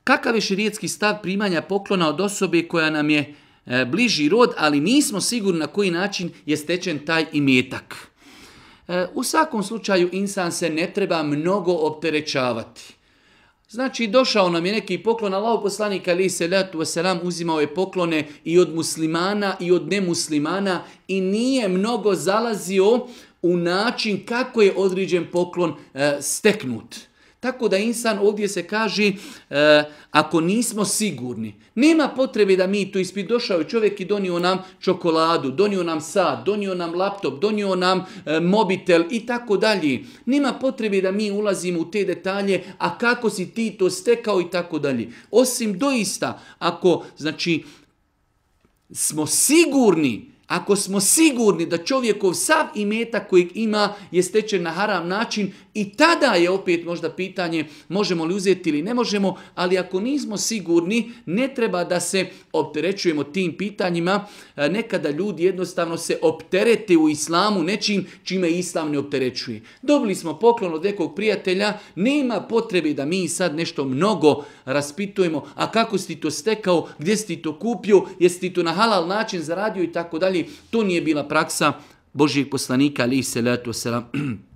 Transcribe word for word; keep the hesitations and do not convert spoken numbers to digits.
Kakav je šerijetski stav primanja poklona od osobe koja nam je e, bliži rod, ali nismo sigurni na koji način je stečen taj imetak? E, u svakom slučaju insan se ne treba mnogo opterećavati. Znači, došao nam je neki poklon, Allahov poslanik alejhi selatu vesselam uzimao je poklone i od muslimana i od nemuslimana i nije mnogo zalazio u način kako je određen poklon e, steknut. Tako da insan ovdje se kaže, e, ako nismo sigurni, nema potrebe da mi to ispit. Došao je čovjek i donio nam čokoladu, donio nam sat, donio nam laptop, donio nam e, mobitel i tako dalje. Nema potrebe da mi ulazimo u te detalje, a kako si ti to stekao i tako dalje. Osim doista, ako znači smo sigurni, Ako smo sigurni da čovjekov sav imetak kojeg ima je stečen na haram način, i tada je opet možda pitanje možemo li uzeti ili ne možemo, ali ako nismo sigurni, ne treba da se opterećujemo tim pitanjima. Nekada ljudi jednostavno se opterete u islamu nečim čime islam ne opterećuje. Dobili smo poklon od nekog prijatelja, nema potrebe da mi sad nešto mnogo raspitujemo, a kako si ti to stekao, gdje si ti to kupio, jesi ti to na halal način zaradio i tako dalje. To nije bila praksa Božijeg poslanika alejhi selatu vesselam.